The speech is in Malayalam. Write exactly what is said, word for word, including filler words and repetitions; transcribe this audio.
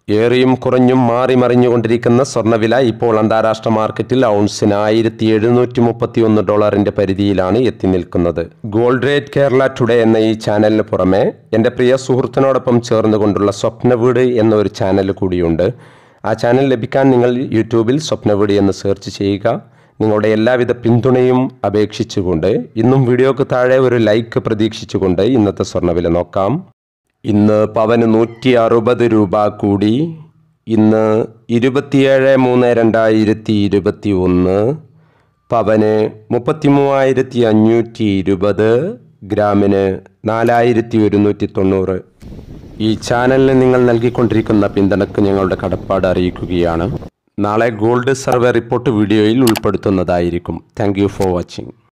ഏറിയും കുറഞ്ഞും മാറി മറിഞ്ഞുകൊണ്ടിരിക്കുന്ന സ്വർണ്ണവില ഇപ്പോൾ അന്താരാഷ്ട്ര മാർക്കറ്റിൽ ഔൺസിന് ആയിരത്തി എഴുന്നൂറ്റി മുപ്പത്തി ഒന്ന് ഡോളറിന്റെ പരിധിയിലാണ് എത്തി നിൽക്കുന്നത്. ഗോൾഡ് റേറ്റ് കേരള ടുഡേ എന്ന ഈ ചാനലിന് പുറമെ എൻ്റെ പ്രിയ സുഹൃത്തിനോടൊപ്പം ചേർന്നുകൊണ്ടുള്ള സ്വപ്നവീട് എന്നൊരു ചാനൽ കൂടിയുണ്ട്. ആ ചാനൽ ലഭിക്കാൻ നിങ്ങൾ യൂട്യൂബിൽ സ്വപ്നവീട് എന്ന് സെർച്ച് ചെയ്യുക. നിങ്ങളുടെ എല്ലാവിധ പിന്തുണയും അപേക്ഷിച്ചുകൊണ്ട് ഇന്നും വീഡിയോക്ക് താഴെ ഒരു ലൈക്ക് പ്രതീക്ഷിച്ചുകൊണ്ട് ഇന്നത്തെ സ്വർണ്ണവില നോക്കാം. ഇന്ന് പവന് നൂറ്റി അറുപത് രൂപ കൂടി. ഇന്ന് ഇരുപത്തിയേഴ് മൂന്ന് രണ്ടായിരത്തി ഇരുപത്തി ഒന്ന് പവന് മുപ്പത്തി മൂവായിരത്തി അഞ്ഞൂറ്റി ഇരുപത്, ഗ്രാമിന് നാലായിരത്തി ഒരുന്നൂറ്റി തൊണ്ണൂറ്. ഈ ചാനലിന് നിങ്ങൾ നൽകിക്കൊണ്ടിരിക്കുന്ന പിന്തുണക്ക് ഞങ്ങളുടെ കടപ്പാട് അറിയിക്കുകയാണ്. നാളെ ഗോൾഡ് സർവേ റിപ്പോർട്ട് വീഡിയോയിൽ ഉൾപ്പെടുത്തുന്നതായിരിക്കും. Thank you for watching.